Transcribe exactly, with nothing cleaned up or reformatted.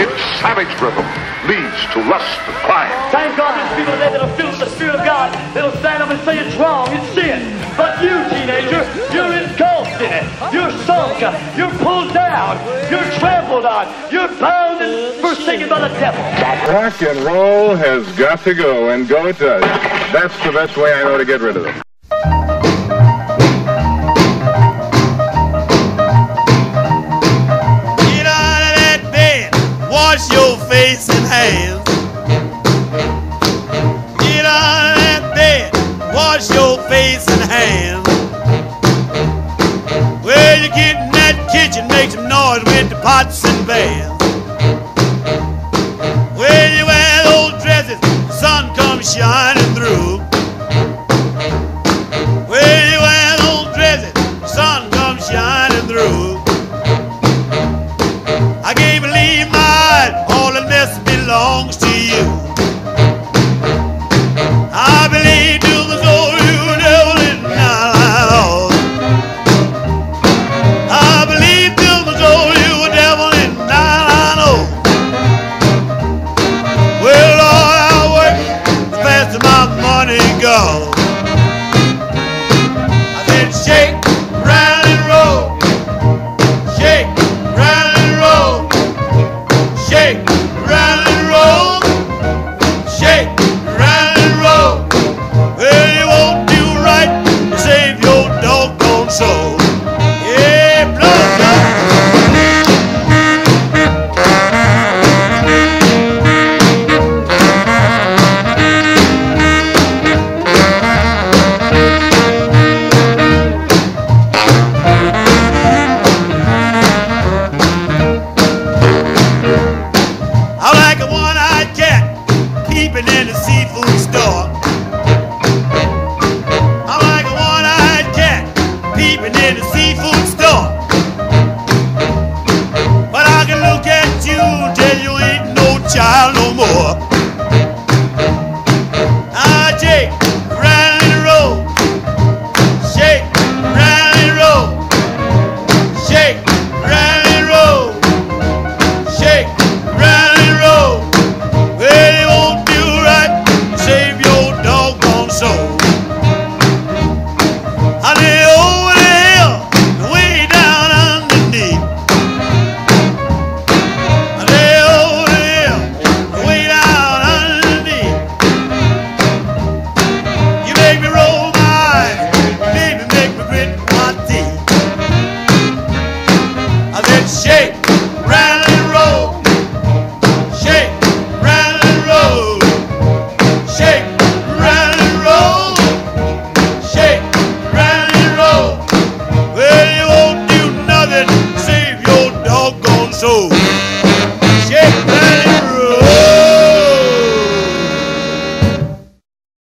Its savage rhythm leads to lust and crime. Thank God there's people there that'll feel the Spirit of God. That'll stand up and say it's wrong, it's sin. But you, teenager, you're engulfed in it. You're sunk. You're pulled down. You're trampled on. You're bound and forsaken by the devil. Rock and roll has got to go, and go it does. That's the best way I know to get rid of them. Get out of that bed. Wash your face and hands.